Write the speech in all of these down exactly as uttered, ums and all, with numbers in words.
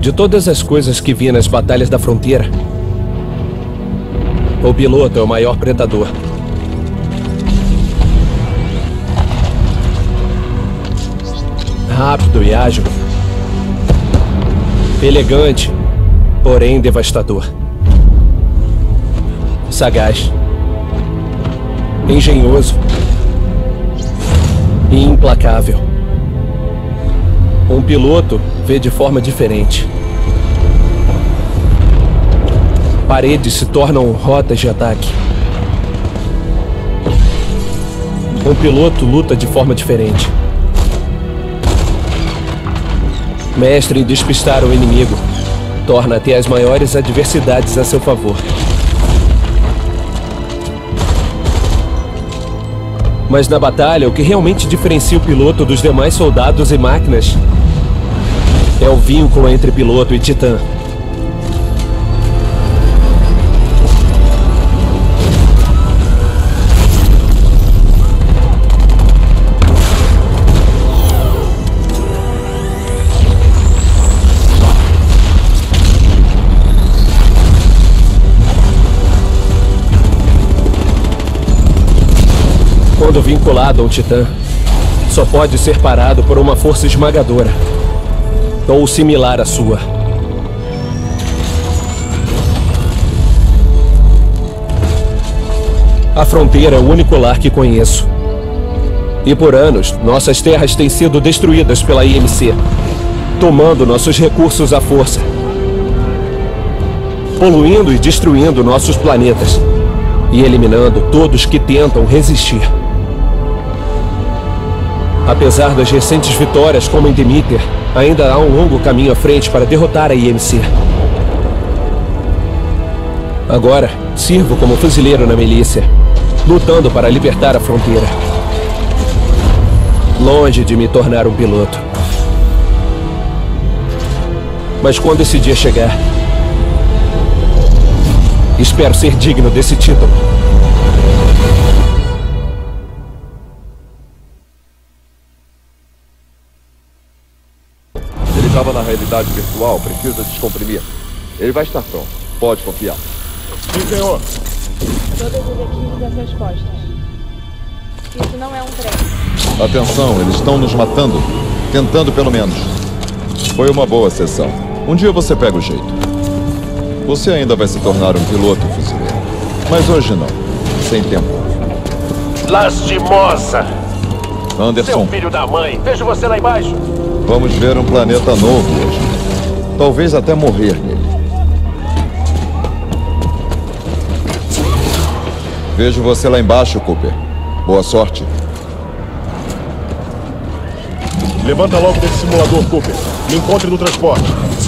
De todas as coisas que vi nas batalhas da fronteira, o piloto é o maior predador. Rápido e ágil. Elegante, porém devastador. Sagaz. Engenhoso. E implacável. Um piloto vê de forma diferente. Paredes se tornam rotas de ataque. Um piloto luta de forma diferente. Mestre em despistar o inimigo, torna até as maiores adversidades a seu favor. Mas na batalha, o que realmente diferencia o piloto dos demais soldados e máquinas é o vínculo entre piloto e titã. Quando vinculado a um titã, só pode ser parado por uma força esmagadora, ou similar à sua. A fronteira é o único lar que conheço. E por anos, nossas terras têm sido destruídas pela I M C, tomando nossos recursos à força, poluindo e destruindo nossos planetas, e eliminando todos que tentam resistir. Apesar das recentes vitórias como em Demeter, ainda há um longo caminho à frente para derrotar a I M C. Agora, sirvo como fuzileiro na milícia, lutando para libertar a fronteira. Longe de me tornar um piloto. Mas quando esse dia chegar, espero ser digno desse título. Ele estava na realidade virtual, precisa descomprimir. Ele vai estar pronto, pode confiar. Sim, senhor. Todas as equipes a seus postos. Isso não é um trem. Atenção, eles estão nos matando. Tentando pelo menos. Foi uma boa sessão. Um dia você pega o jeito. Você ainda vai se tornar um piloto fuzileiro. Mas hoje não. Sem tempo. Lastimosa! Anderson. Seu filho da mãe. Vejo você lá embaixo. Vamos ver um planeta novo hoje. Talvez até morrer nele. Vejo você lá embaixo, Cooper. Boa sorte. Levanta logo desse simulador, Cooper. Me encontre no transporte.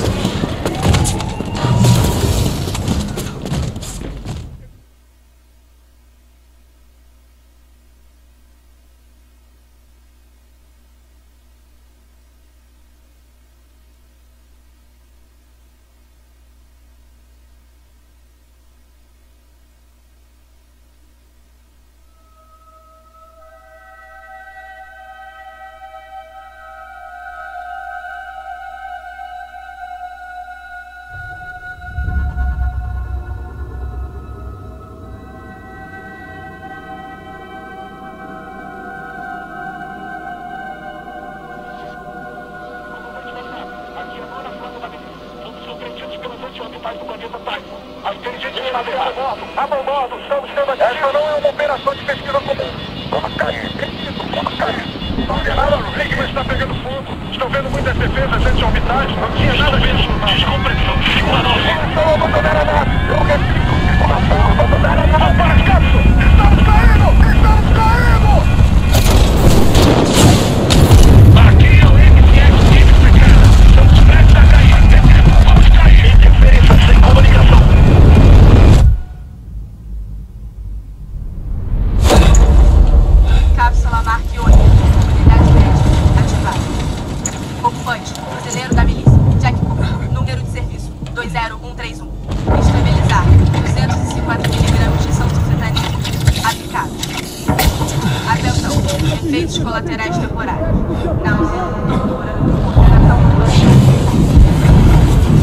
Essa não é uma operação de pesquisa comum. Vamos cair. Vamos cair. Não tem nada no rig, mas está pegando fogo. Estou vendo muitas defesas anti-orbitais. Não tinha nada disso. Descompressão. Simulador. Estou abandonando a nave. Eu repito. Estou abandonando a nave. Para as cápsulas. Estamos caindo. Estamos caindo. Aqui é o M T X Time Secreta. Estamos prestes a cair. Vamos cair. Interferência sem comunicação. Cápsula Mark oito. Unidade médica. Ativada. Ocupante. Fuzileiro da milícia. Jack Cooper. Número de serviço. dois zero um três um. Estabilizar. duzentos e cinquenta miligramas de sanfetanina. Aplicado. Atenção. Efeitos colaterais temporários. Náusea, tontura, operação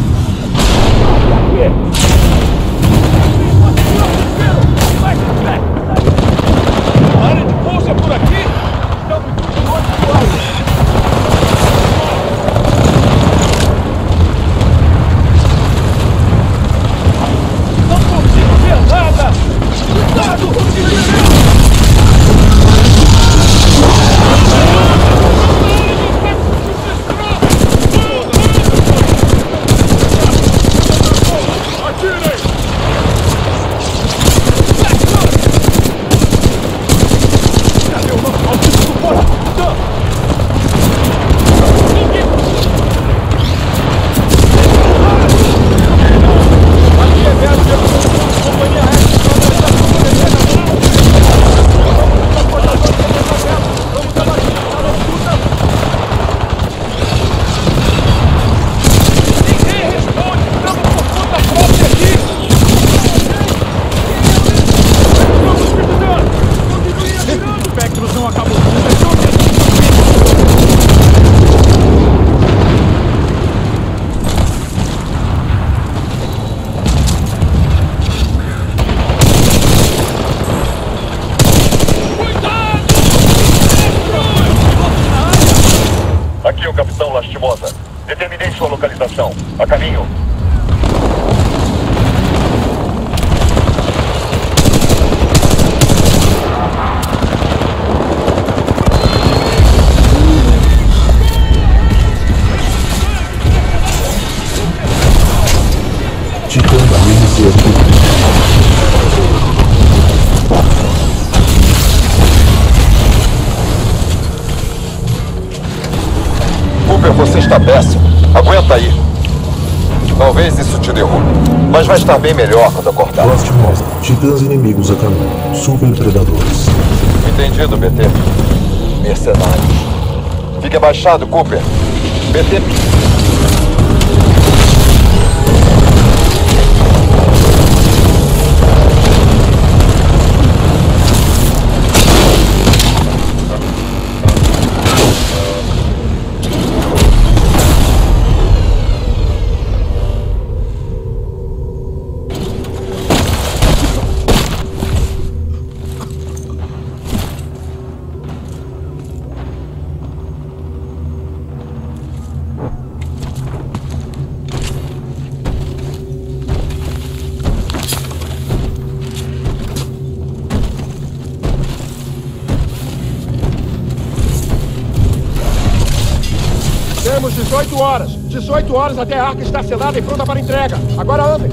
rota. Determinei sua localização. A caminho. Titã da I M C aqui. Cooper, você está péssimo. Aguenta aí. Talvez isso te derrube, mas vai estar bem melhor quando acordar. Lost mostra. Titãs inimigos a caminho. Super predadores. Entendido, B T. Mercenários. Fique abaixado, Cooper. B T... Temos dezoito horas. dezoito horas até a arca estar selada e pronta para entrega. Agora andem.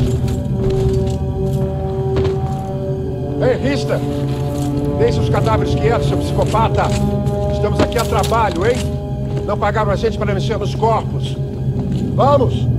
Ei, Rista. Deixe os cadáveres quietos, seu psicopata. Estamos aqui a trabalho, hein? Não pagaram a gente para mexer nos corpos. Vamos!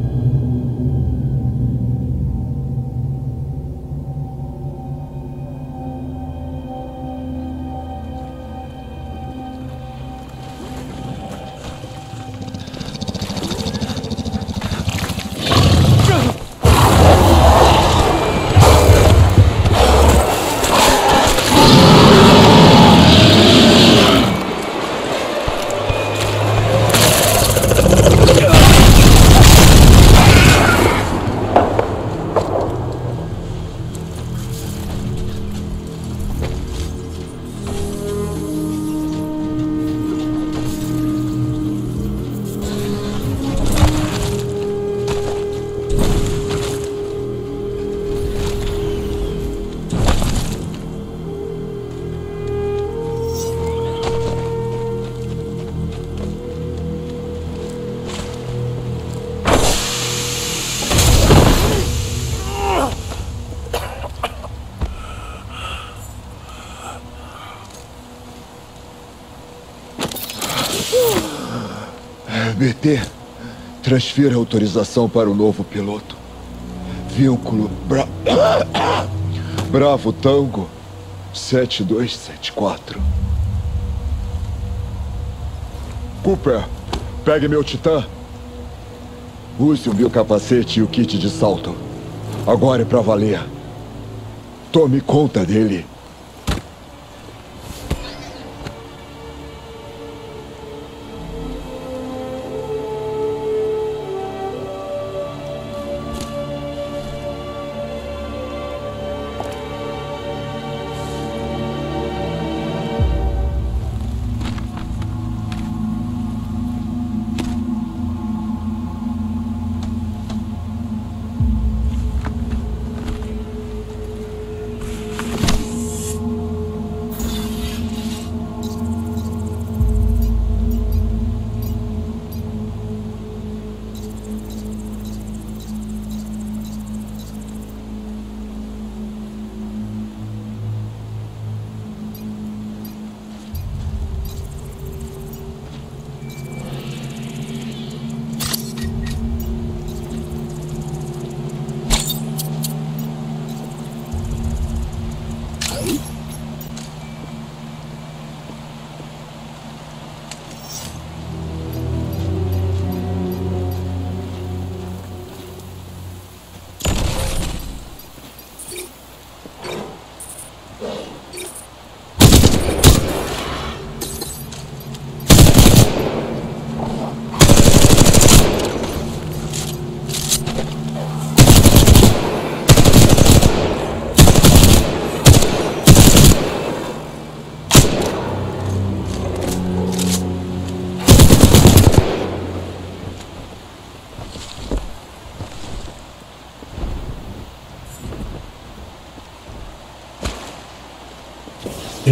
B T, transfira a autorização para o novo piloto. Vínculo Bra... Bravo Tango sete dois sete quatro. Cooper, pegue meu Titã. Use o meu capacete e o kit de salto. Agora é pra valer. Tome conta dele.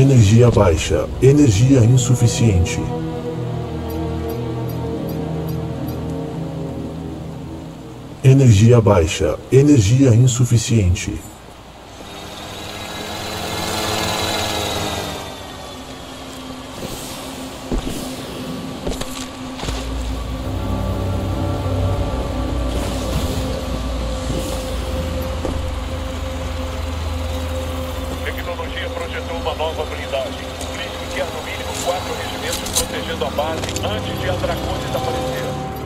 Energia baixa. Energia insuficiente. Energia baixa. Energia insuficiente. Tecnologia projetou uma nova blindagem. Crítico que há no mínimo quatro regimentos protegendo a base antes de a Dracones aparecer.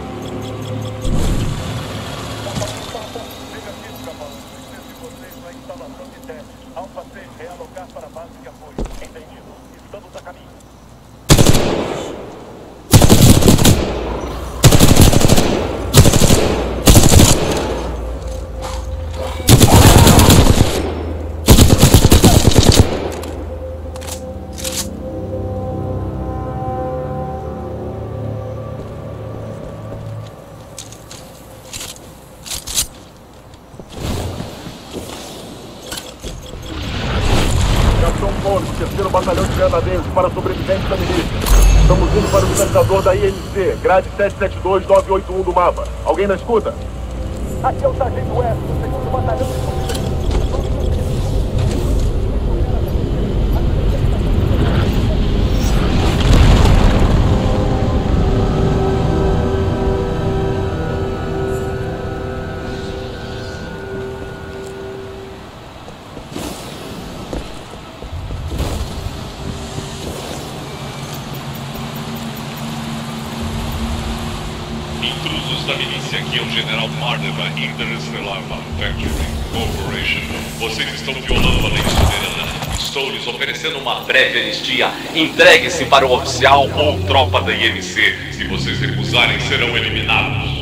Negativo, Cavalo. Preciso de vocês na instalação de teste. Alfa seis, realocar para a base de apoio. Entendido. Estamos a caminho. Terceiro Batalhão de Granadeiros para sobreviventes da milícia. Estamos indo para o localizador da I M C, grade sete sete dois nove oito um do mapa. Alguém na escuta? Aqui é o Sargento West, do segundo Batalhão de Polícia. Intrusos da milícia, aqui é o General Mardevan Interstellar Manufacturing Corporation. Vocês estão violando a lei soberana. Estou lhes oferecendo uma breve anistia. Entregue-se para o oficial ou tropa da I M C. Se vocês recusarem, serão eliminados.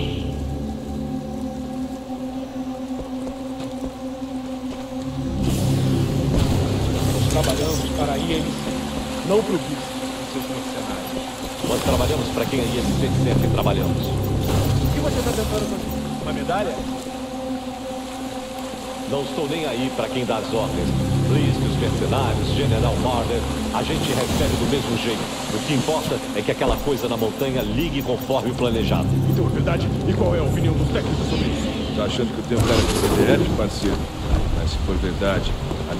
Nós trabalhamos para a I M C, não para o Bis, seus mercenários. Nós trabalhamos para quem a I M C disser que trabalhamos. O que você está tentando fazer? Uma medalha? Não estou nem aí para quem dá as ordens. Blisk, os mercenários, General Marder, a gente recebe do mesmo jeito. O que importa é que aquela coisa na montanha ligue conforme o planejado. Então é verdade? E qual é a opinião dos técnicos sobre isso? Tá achando que eu tenho cara de C D F, parceiro? Mas se for verdade, a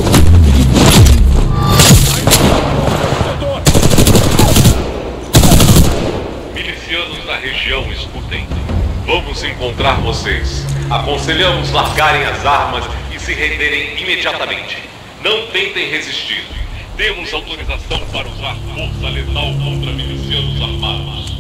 Milicianos da região, escutem. Vamos encontrar vocês. Aconselhamos largarem as armas e se renderem imediatamente. Não tentem resistir. Temos autorização para usar força letal contra milicianos armados.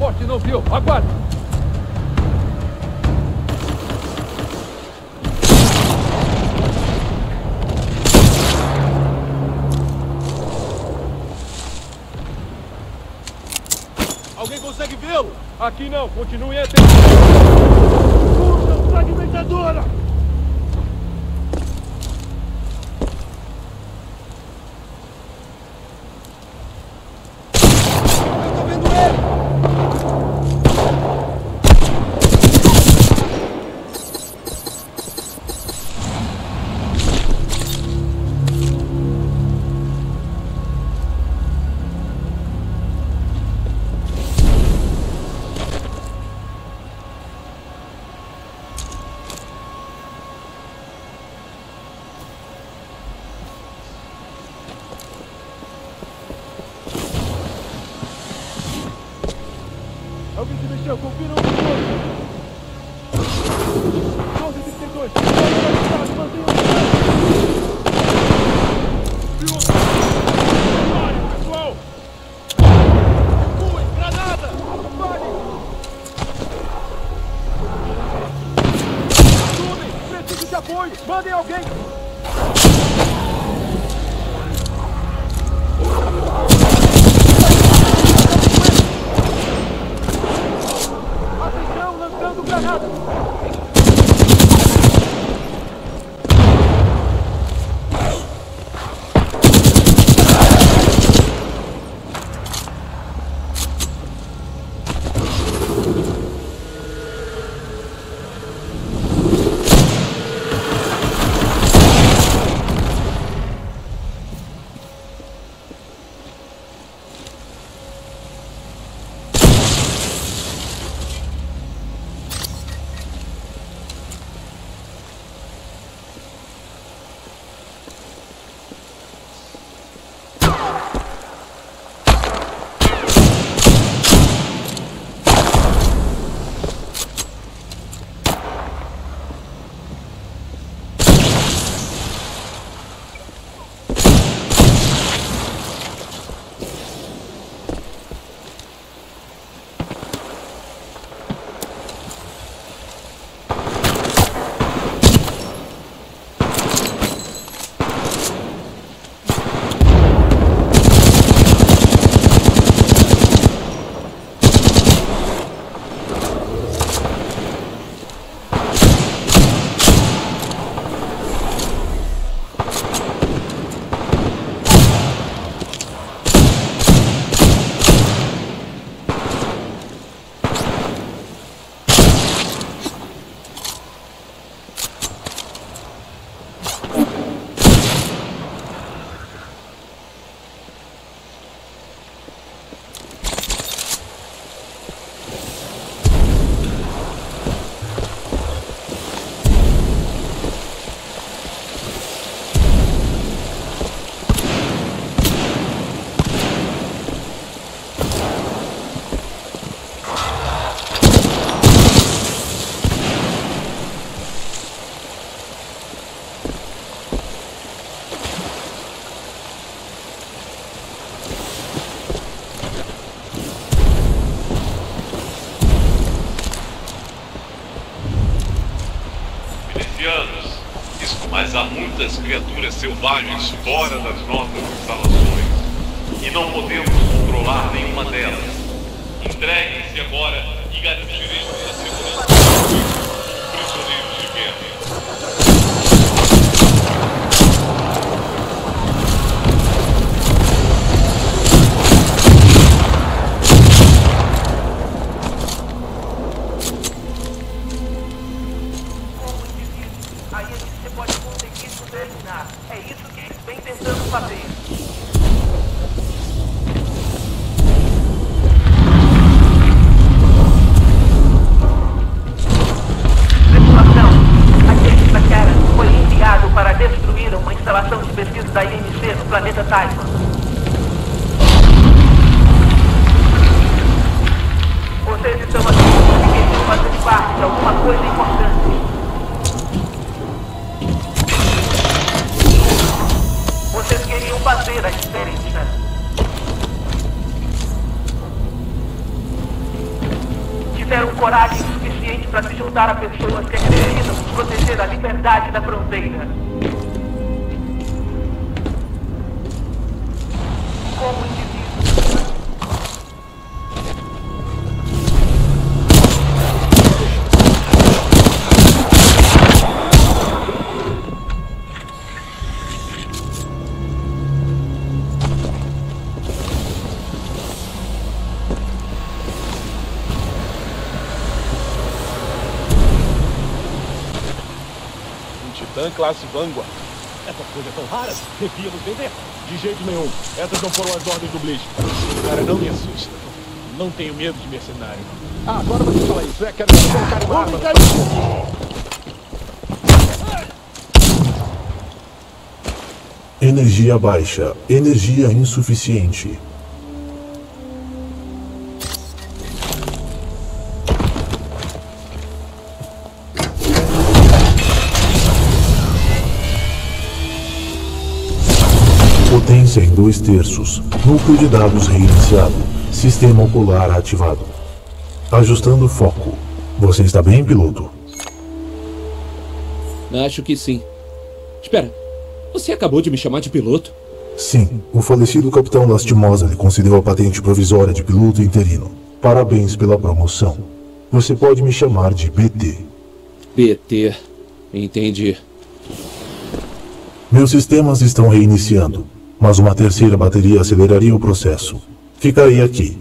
forte não viu. Aguarde. Alguém consegue vê-lo? Aqui não. Continue atento. Puxa, fragmentadora! Eu tô vendo ele! Alguém se mexeu, confira o motor. doze e trinta e dois. Mantenha o pessoal! Ui, granada! Apague! Subem! Preciso de apoio! Mandem alguém! Atenção, lançando granada! Mas há muitas criaturas selvagens fora das nossas instalações e não podemos controlar nenhuma delas. Entreguem-se agora e garantiremos a segurança dos prisioneiros de guerra. É isso que eles vêm tentando fazer. coragem suficiente para se juntar a pessoas que acreditam proteger a liberdade da fronteira. Como indivíduo. Titã classe Vanguard. Essas coisas tão raras, devíamos vender. De jeito nenhum. Essas não foram as ordens do Blitz. Cara, não me assusta. Não tenho medo de mercenário. Ah, agora você fala isso. É, quero ver um cara em arma. Energia baixa. Energia insuficiente. Potência em dois terços. Núcleo de dados reiniciado. Sistema ocular ativado. Ajustando foco. Você está bem, piloto? Acho que sim. Espera, você acabou de me chamar de piloto? Sim, o falecido Capitão Lastimosa lhe concedeu a patente provisória de piloto interino. Parabéns pela promoção. Você pode me chamar de B T. B T. Entendi. Meus sistemas estão reiniciando, mas uma terceira bateria aceleraria o processo. Ficarei aqui.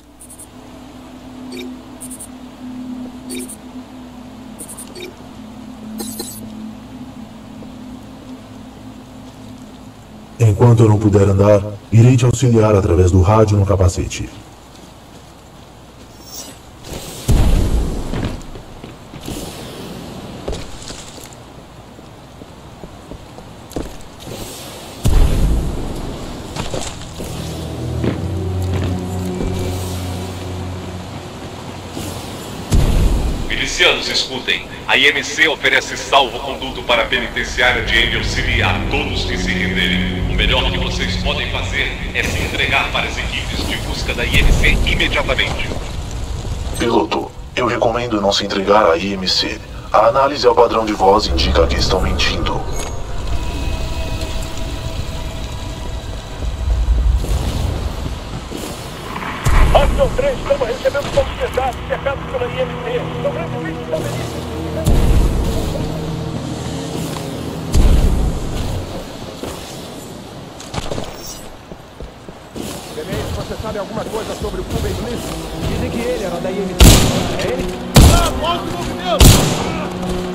Enquanto eu não puder andar, irei te auxiliar através do rádio no capacete. Milicianos, escutem. A I M C oferece salvo-conduto para a penitenciária de Angel City a todos que se renderem. O melhor que vocês podem fazer é se entregar para as equipes de busca da I M C imediatamente. Piloto, eu recomendo não se entregar à I M C. A análise ao padrão de voz indica que estão mentindo. Ação três, estamos recebendo todos os pesados cercados pela I M C. São grandemente estabelecidos. Tenente, você sabe alguma coisa sobre o Cuban Bliss? Dizem que ele era da I M C. É ele? Ah, mostra o movimento!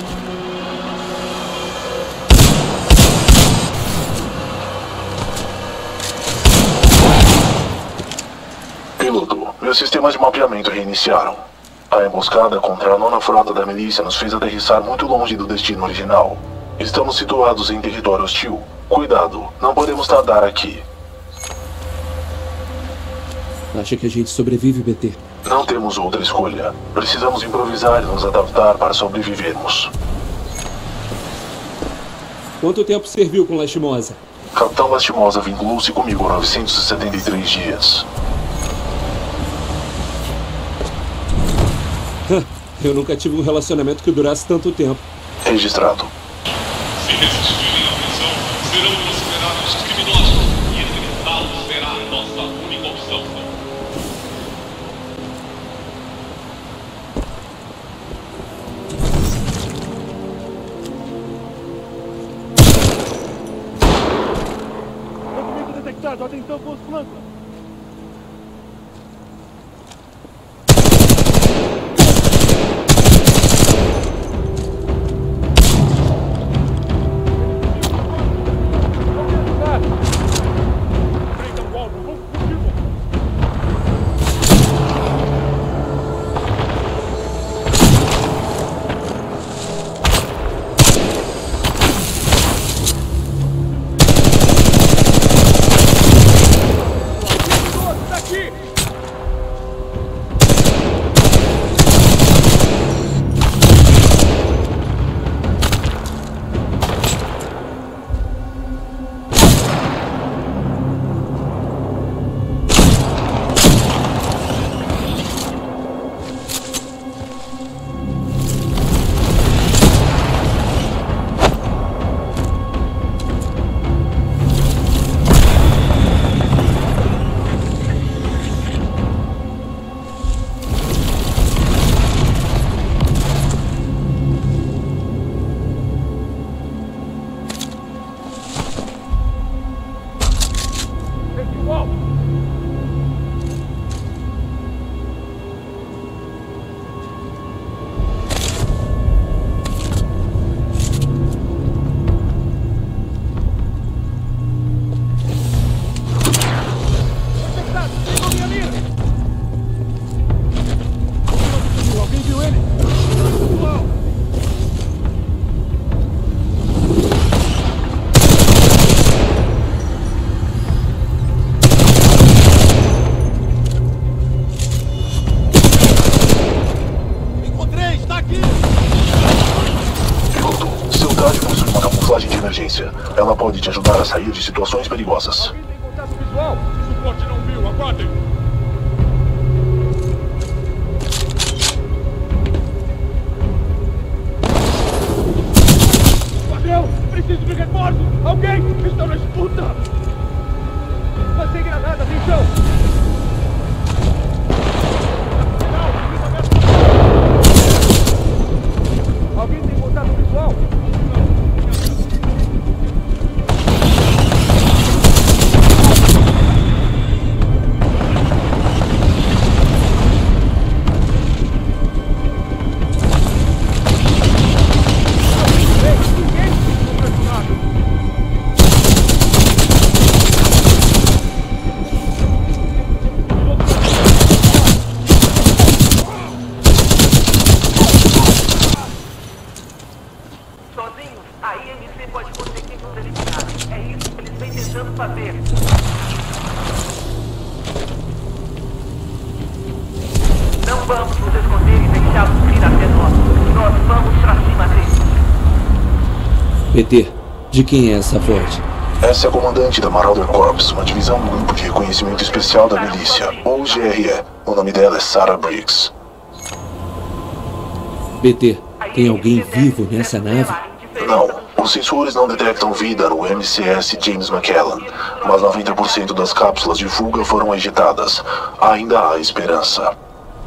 Piloto, meus sistemas de mapeamento reiniciaram. A emboscada contra a nona frota da milícia nos fez aterrissar muito longe do destino original. Estamos situados em território hostil. Cuidado, não podemos tardar aqui. Acha que a gente sobrevive, B T? Não temos outra escolha. Precisamos improvisar e nos adaptar para sobrevivermos. Quanto tempo serviu com Lastimosa? Capitão Lastimosa vinculou-se comigo há novecentos e setenta e três dias. Eu nunca tive um relacionamento que durasse tanto tempo. Registrado. Se resistirem à pressão, serão considerados criminosos e enfrentá-los será a nossa única opção. Movimento detectado, atenção com os flancos. emergência. Ela pode te ajudar a sair de situações perigosas. Alguém tem contato visual? O suporte não viu, aguardem. Padrão, preciso de reforço! Alguém! Estão na disputa! Lancei granada, atenção! Alguém tem contato visual? P T, de quem é essa voz? Essa é a comandante da Marauder Corps, uma divisão do Grupo de Reconhecimento Especial da Milícia, ou G R E. O nome dela é Sarah Briggs. P T, tem alguém vivo nessa nave? Não, os sensores não detectam vida no M C S James McCallan, mas noventa por cento das cápsulas de fuga foram ejetadas. Ainda há esperança.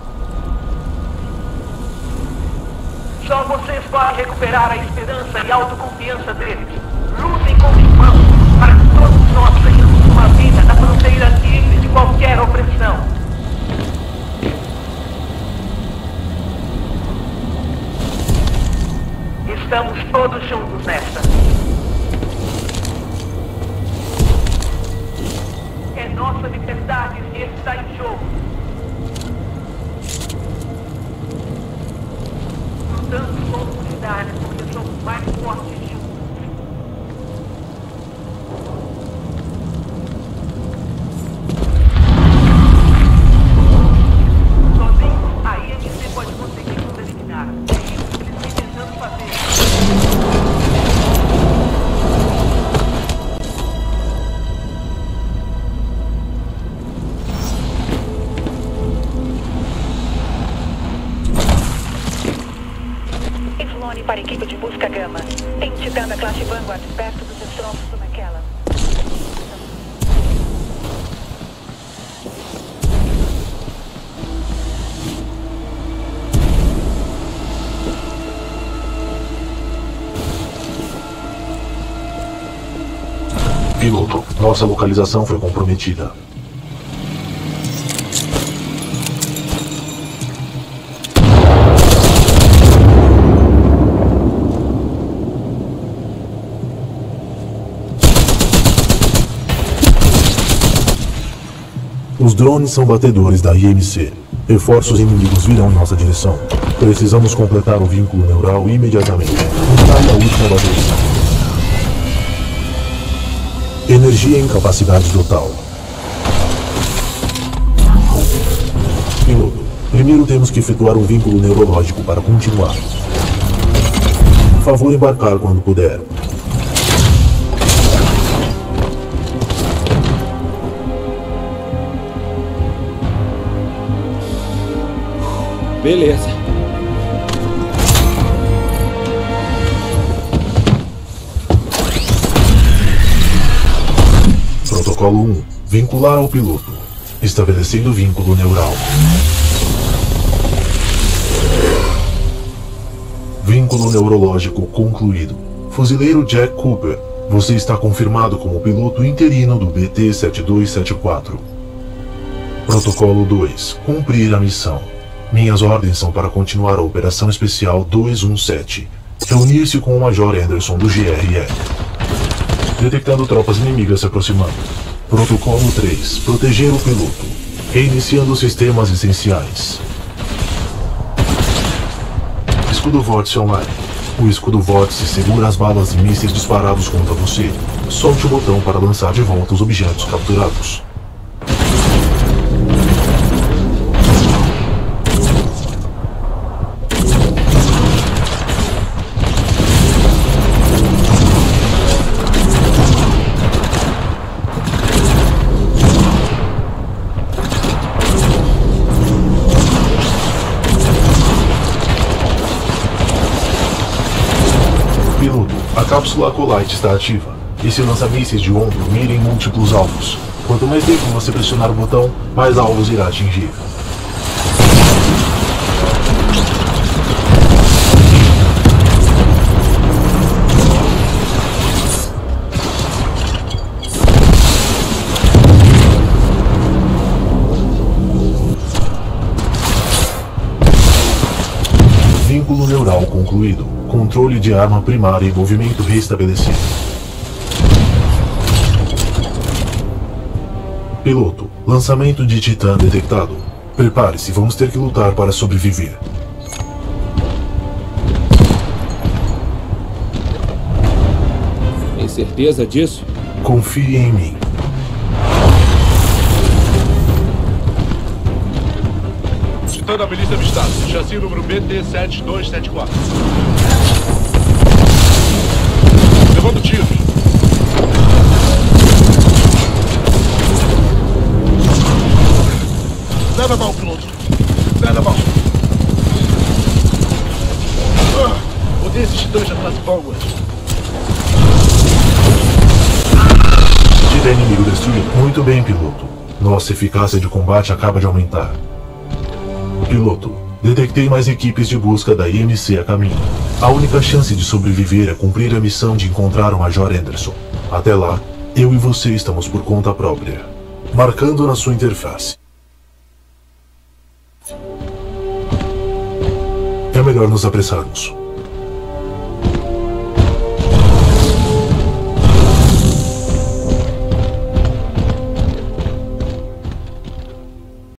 Só vocês podem recuperar a esperança e a autoconfiança deles. Lutem com irmãos para que todos nós tenhamos uma vida na fronteira livre de qualquer opressão. Estamos todos juntos nessa. É nossa liberdade que está em jogo. Lutamos como unidade porque somos mais fortes juntos. Sozinhos, a I M C pode conseguir nos eliminar. É isso que eles vêm tentando fazer. Para a equipe de busca Gama. Tem Titã da classe Vanguard perto dos destroços do McCallan. Piloto, nossa localização foi comprometida. Os drones são batedores da I M C. Reforços inimigos virão em nossa direção. Precisamos completar o vínculo neural imediatamente. Unidade a última bateria. Energia em capacidade total. Piloto, primeiro temos que efetuar um vínculo neurológico para continuar. Por favor, embarcar quando puder. Beleza. Protocolo um. Vincular ao piloto. Estabelecendo vínculo neural. Vínculo neurológico concluído. Fuzileiro Jack Cooper, você está confirmado como piloto interino do B T sete dois sete quatro. Protocolo dois. Cumprir a missão. Minhas ordens são para continuar a Operação Especial dois um sete. Reunir-se com o Major Anderson do G R E. Detectando tropas inimigas se aproximando. Protocolo três. Proteger o piloto. Reiniciando os sistemas essenciais. Escudo Vórtice online. O escudo Vórtice segura as balas e mísseis disparados contra você. Solte o botão para lançar de volta os objetos capturados. cápsula Acolyte está ativa. Esse lança-mísseis de ombro mira em múltiplos alvos. Quanto mais tempo você pressionar o botão, mais alvos irá atingir. Vínculo neural concluído. Controle de arma primária e movimento restabelecido. Piloto, lançamento de Titã detectado. Prepare-se, vamos ter que lutar para sobreviver. Tem certeza disso? Confie em mim. Titã da milícia avistado. Chassi número B T sete dois sete quatro. Levando tiro. Nada mal, piloto. Nada mal. Ah, odeio esses titãs da classe Vanguard. Titã inimigo destruído. Muito bem, piloto. Nossa eficácia de combate acaba de aumentar. Piloto, detectei mais equipes de busca da I M C a caminho. A única chance de sobreviver é cumprir a missão de encontrar o Major Anderson. Até lá, eu e você estamos por conta própria. Marcando na sua interface. É melhor nos apressarmos.